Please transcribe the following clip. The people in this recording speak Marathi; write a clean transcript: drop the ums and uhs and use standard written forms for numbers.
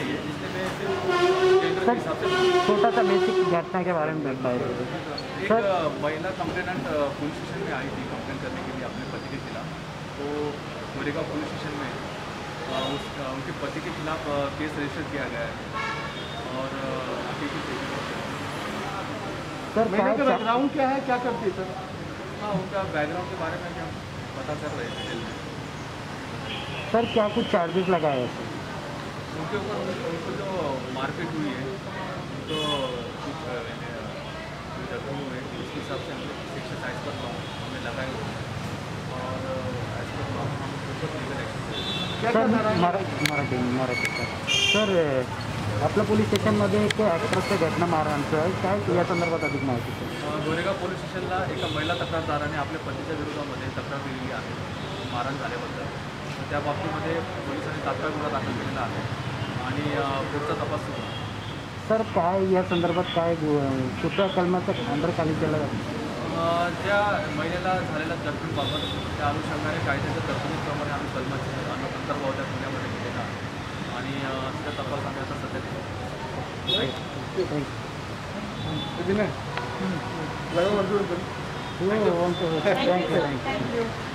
नहीं है, इसलिए मैं सिर्फ केंद्र के हिसाब से छोटा सा बेसिक घटना के बारे में बताइए एक महिला कंप्लेनेंट पुलिस स्टेशन में आई थी कंप्लेन करने के लिए अपने पति के खिलाफ। तो गोरेगांव पुलिस स्टेशन में उनके पति के खिलाफ केस रजिस्टर किया गया है और आगे की सर महिला का बैकग्राउंड क्या है, क्या करती है सर? हाँ, उनका बैकग्राउंड के बारे में हम पता कर रहे थे जेल में। सर क्या कुछ चार्जेस लगाए हैं उनके ऊपर उनको जो मारपीट हुई है तो कुछ जख्मी हुए उसके हिसाब से हम सेक्शन 22 पर हमें लगाए हुए हैं और एज पर हम ऊपर लीगल एक्शन मराठी सर आपल्या पोलीस स्टेशनमध्ये एक ॲक्ट्रेसच्या घटना मारहाणचं आहे, काय या संदर्भात अधिक माहिती सर? गोरेगाव पोलीस स्टेशनला एका महिला तक्रारदाराने आपल्या पतीच्या विरोधामध्ये तक्रार दिलेली आहे मारहाण झाल्याबद्दल. तर त्या बाबतीमध्ये पोलिसांनी तात्काळ गुन्हा दाखल केलेला आहे आणि पुढचा तपास सुरू आहे. सर काय या संदर्भात काय कुठल्या कलमाचं अंडर खाली केलं जातं? ज्या महिलेला झालेल्या जखमीबाबत त्या अनुषंगाने कायद्याच्या तरतुदीप्रमाणे आम्ही कलमाचे अंतर्भाव त्या गुन्ह्यामध्ये केलेला आहे आणि त्याचा तपास आम्ही आता सध्या थँक्यू.